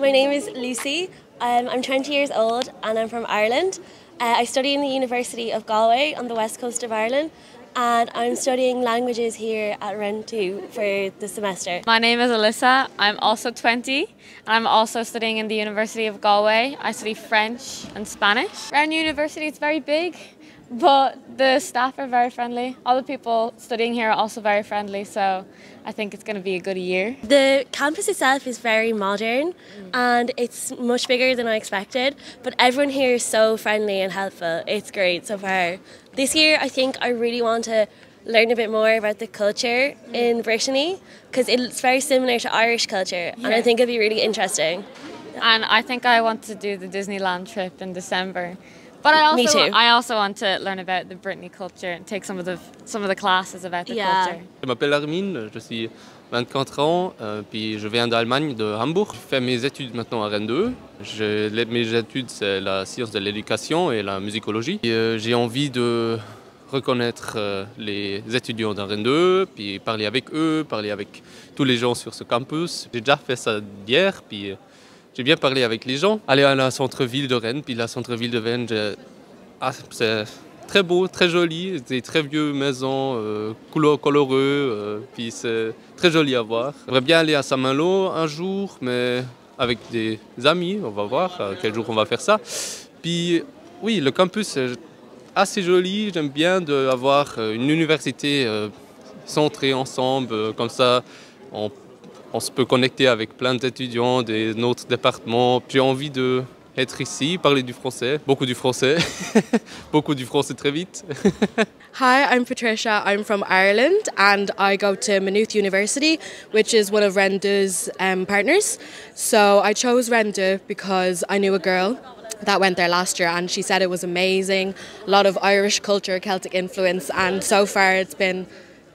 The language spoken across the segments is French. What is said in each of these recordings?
My name is Lucy. I'm 20 years old and I'm from Ireland. I study in the University of Galway on the west coast of Ireland, and I'm studying languages here at Rennes 2 for the semester. My name is Alyssa. I'm also 20 and I'm also studying in the University of Galway. I study French and Spanish. Rennes University is very big, but the staff are very friendly. All the people studying here are also very friendly, so I think it's going to be a good year. The campus itself is very modern and it's much bigger than I expected, but everyone here is so friendly and helpful. It's great so far. This year I think I really want to learn a bit more about the culture in Brittany, because it's very similar to Irish culture, and I think it'd be really interesting. And I think I want to do the Disneyland trip in December. But Me too. I also want to learn about the Brittany culture and take some of the classes about the culture. Je m'appelle Armin, je suis 24 ans, puis je viens d'Allemagne, de Hambourg. Je fais mes études maintenant à Rennes 2. Mes études, c'est la science de l'éducation et la musicologie. J'ai envie de reconnaître les étudiants de Rennes 2, puis parler avec eux, parler avec tous les gens sur ce campus. J'ai déjà fait ça hier, puis j'ai bien parlé avec les gens. Aller à la centre-ville de Rennes, puis la centre-ville de Rennes, c'est très beau, très joli, des très vieux maisons coloreux, puis c'est très joli à voir. J'aimerais bien aller à Saint-Malo un jour, mais avec des amis, on va voir quel jour on va faire ça. Puis oui, le campus est assez joli, j'aime bien avoir une université centrée ensemble, comme ça on se peut connecter avec plein d'étudiants de notre département. J'ai envie d'être ici, parler du français, beaucoup du français très vite. Hi, I'm Patricia. I'm from Ireland and I go to Maynooth University, which is one of Rennes 2's partners. So I chose Rennes 2 because I knew a girl that went there last year and she said it was amazing, a lot of Irish culture, Celtic influence, and so far it's been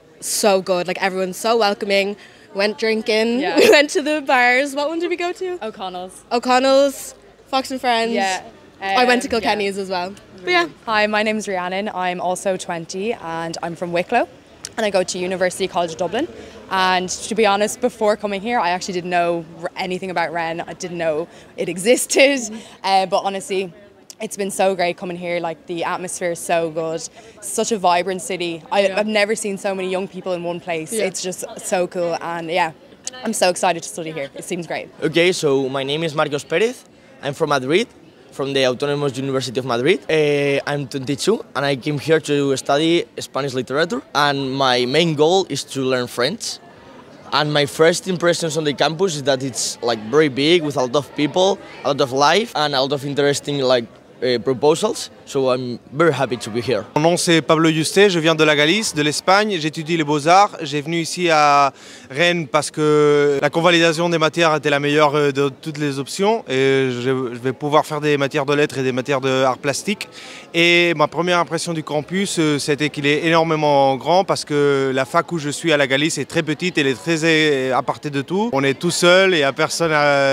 so good. Like, everyone's so welcoming. Went drinking, we went to the bars. What one did we go to? O'Connell's, Fox and Friends. Yeah. I went to Kilkenny's as well. But yeah. Hi, my name is Rhiannon. I'm also 20 and I'm from Wicklow and I go to University College Dublin. And to be honest, before coming here, I actually didn't know anything about Rennes. I didn't know it existed. But honestly, it's been so great coming here. Like, the atmosphere is so good. Such a vibrant city. I've never seen so many young people in one place. It's just so cool, and yeah, I'm so excited to study here. It seems great. Okay, so my name is Marcos Pérez. I'm from Madrid, from the Autonomous University of Madrid. I'm 22 and I came here to study Spanish literature, and my main goal is to learn French. And my first impressions on the campus is that it's like very big, with a lot of people, a lot of life, and a lot of interesting proposals, so I'm very happy to be here. Mon nom c'est Pablo Yuste, je viens de la Galice, de l'Espagne, j'étudie les beaux-arts. J'ai venu ici à Rennes parce que la convalidation des matières était la meilleure de toutes les options et je vais pouvoir faire des matières de lettres et des matières d'art plastique. Et ma première impression du campus, c'était qu'il est énormément grand parce que la fac où je suis à la Galice est très petite, elle est très apartée de tout. On est tout seul, il n'y a personne,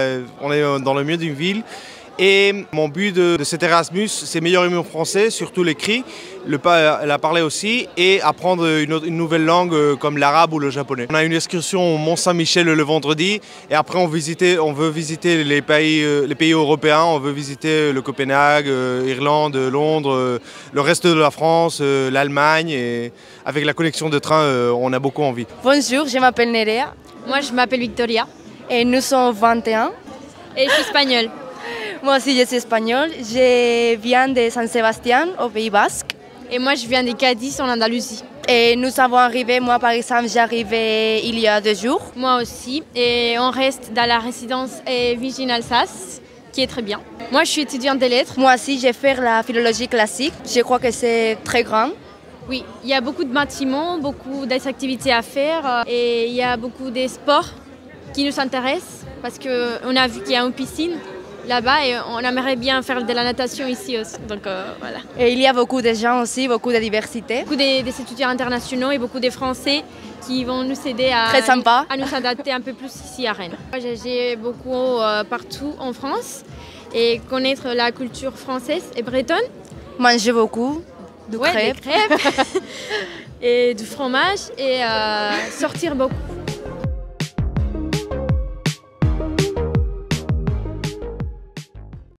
on est dans le milieu d'une ville. Et mon but de cet Erasmus, c'est meilleur humour français, surtout l'écrit, la parler aussi, et apprendre une nouvelle langue comme l'arabe ou le japonais. On a une excursion au Mont-Saint-Michel le vendredi, et après on veut visiter les pays européens, on veut visiter le Copenhague, Irlande, Londres, le reste de la France, l'Allemagne, et avec la connexion de train, on a beaucoup envie. Bonjour, je m'appelle Nerea. Moi je m'appelle Victoria. Et nous sommes 21. Et je suis espagnole. Moi aussi je suis espagnole. Je viens de San Sébastien, au Pays Basque. Et moi je viens de Cadiz, en Andalousie. Et nous avons arrivé, moi par exemple, j'ai arrivé il y a 2 jours. Moi aussi. Et on reste dans la résidence Vigine Alsace, qui est très bien. Moi je suis étudiante des lettres. Moi aussi j'ai fait la philologie classique. Je crois que c'est très grand. Oui, il y a beaucoup de bâtiments, beaucoup d'activités à faire. Et il y a beaucoup de sports qui nous intéressent. Parce qu'on a vu qu'il y a une piscine là-bas et on aimerait bien faire de la natation ici aussi. Donc voilà. Et il y a beaucoup de gens aussi, beaucoup de diversité. Beaucoup des étudiants internationaux et beaucoup de Français qui vont nous aider à nous adapter un peu plus ici à Rennes. J'ai beaucoup partout en France et connaître la culture française et bretonne. Manger beaucoup de crêpes. Et du fromage et sortir beaucoup.